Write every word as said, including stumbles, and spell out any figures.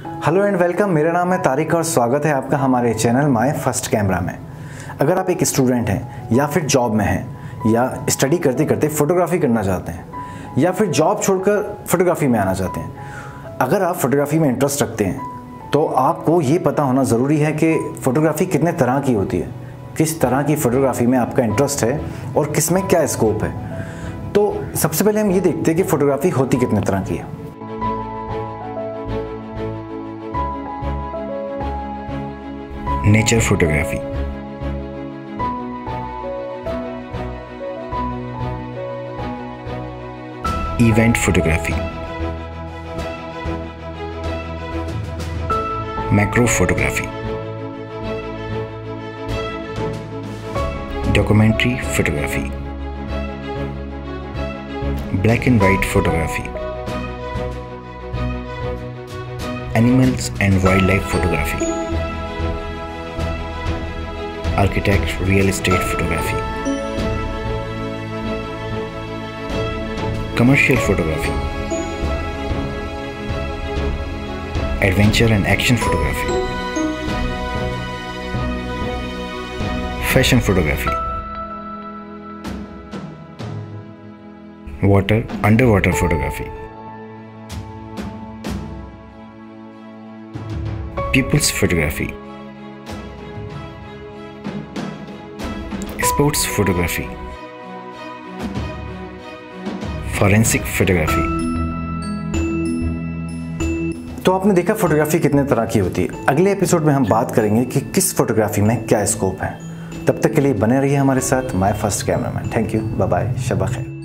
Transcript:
Hello and welcome. मेरा नाम है तारिक और स्वागत है आपका हमारे चैनल माय फर्स्ट कैमरा में। अगर आप एक स्टूडेंट हैं या फिर जॉब में हैं या स्टडी करते करते फ़ोटोग्राफी करना चाहते हैं या फिर जॉब छोड़कर फ़ोटोग्राफी में आना चाहते हैं, अगर आप फ़ोटोग्राफी में इंटरेस्ट रखते हैं तो आपको ये पता होना ज़रूरी है कि फ़ोटोग्राफी कितने तरह की होती है, किस तरह की फ़ोटोग्राफी में आपका इंटरेस्ट है और किस में क्या स्कोप है। तो सबसे पहले हम ये देखते हैं कि फ़ोटोग्राफी होती कितने तरह की है। Nature photography, event photography, macro photography, documentary photography, black and white photography, animals and wild life photography, architect real estate photography, commercial photography, adventure and action photography, fashion photography, water under water photography, peoples photography, sports photography, forensic photography. तो आपने देखा photography कितने तरह की होती है। अगले episode में हम बात करेंगे कि किस फ़ोटोग्राफी में क्या स्कोप है। तब तक के लिए बने रहिए हमारे साथ माय फर्स्ट कैमरा में। थैंक यू, बाय बाय, शब खैर।